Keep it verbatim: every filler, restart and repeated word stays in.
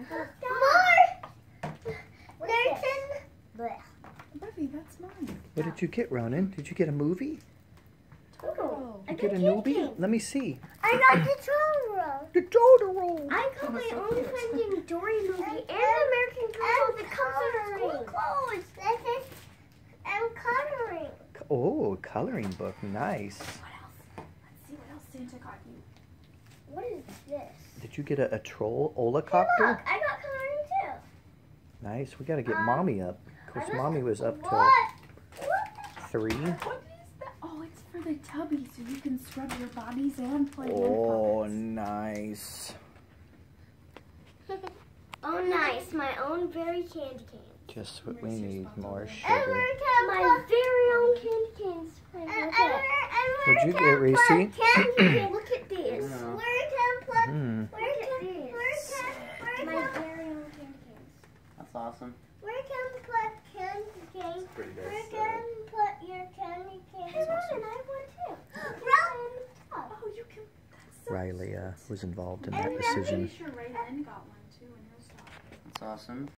I got more. There's an. Buffy, that's mine. What did you get, Ronan? Did you get a movie? Totoro. You get a newbie? Let me see. I got the Totoro. The Totoro. I got my own Finding Dory movie and the American Girl that comes in school clothes. This is I'm coloring. Oh, coloring book. Nice. What else? Let's see what else Santa got you. What is this? Did you get a, a troll Look, olacopter? I got coloring too. Nice. We got to get Um, Mommy up. Of course, I got- Mommy was up till What? What? three. What is that? Oh, it's for the tubby, so you can scrub your bodies and play Oh, hand nice. Oh, nice. My own very candy cane. Just what we need. More And sugar. we're my very own candy canes. What'd you get, Reese? Candy cane. Look at this. Yeah. Where can put? Hmm. Where can? Where can? My very own candy canes. That's awesome. Where can put candy cane? Pretty Where nice. can put your candy cane? Hey, Ronan, I have one too. Ronan. Oh, you can. That's so Riley uh, was involved in And that then decision. Pretty sure Ray Lynn got one too in her style. That's awesome.